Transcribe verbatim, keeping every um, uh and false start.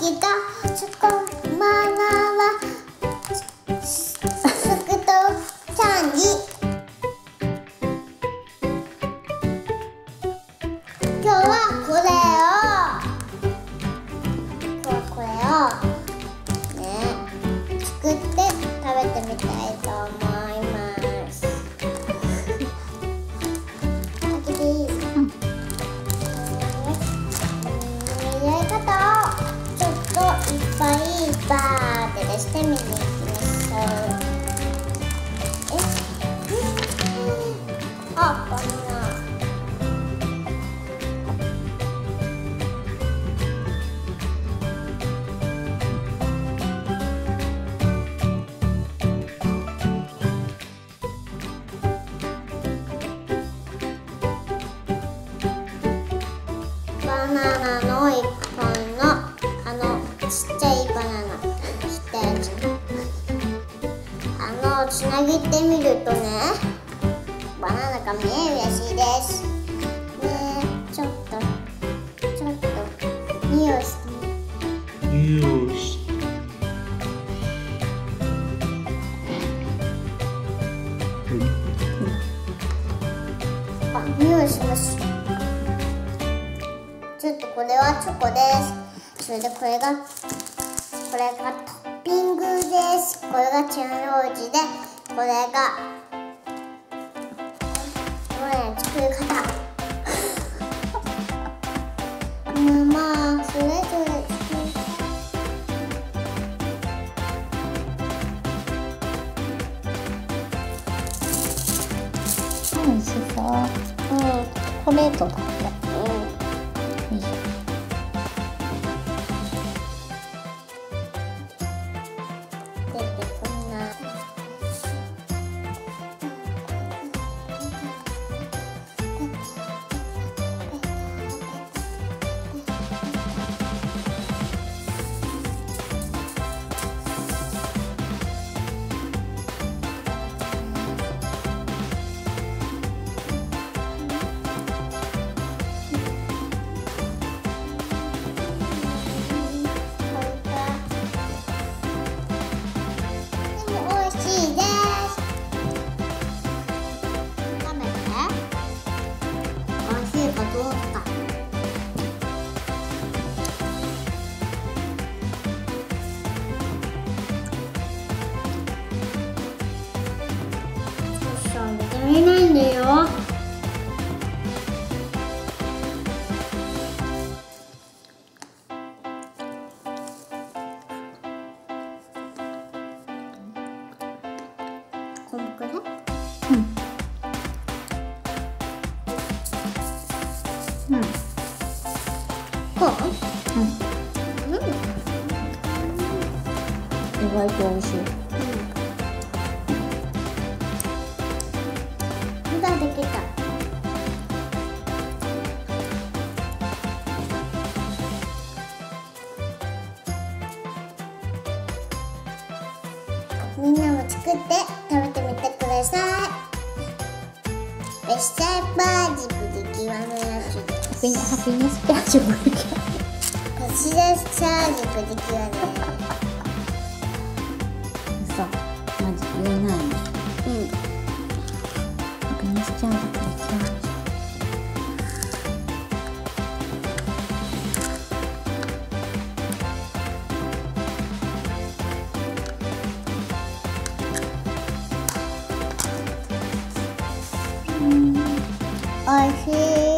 きたすこまなはすくとチャンジ。今日はこれを今日はこれをね作って食べてみたいと思います。開けていい？うん。入れ方をちょっといっぱいバーって出してみに行きましょう。え、あ、バナナ。バナナのいっぽんのあのちっちゃいバナナ切ったやつあのつなげてみるとねバナナが見えるらしいです。ねえちょっとちょっと匂いしてみる。 よし。 あ、匂いします。ちょっとこれはチョコです。それでこれがこれがトッピングです。これがチェンロージでこれがこれ作り方まあそれぞれ作る。 美味しそう。 うん、 チョコレートだって。 うん、 いいよ。 出てこない。見えないんだよ。こんくらい？ うん。うん。 こう？ うん。 うん。 意外と美味しい。 できた。みんなも作って食べてみてください。ベシャーバージプリキュアのやつです。 ハピネハピネスチャージプリキュア。ベシャーチャージプリキュアね。 嘘。マジ言えないの。 うん。 ハピネスチャージプリキュア。 おいしい。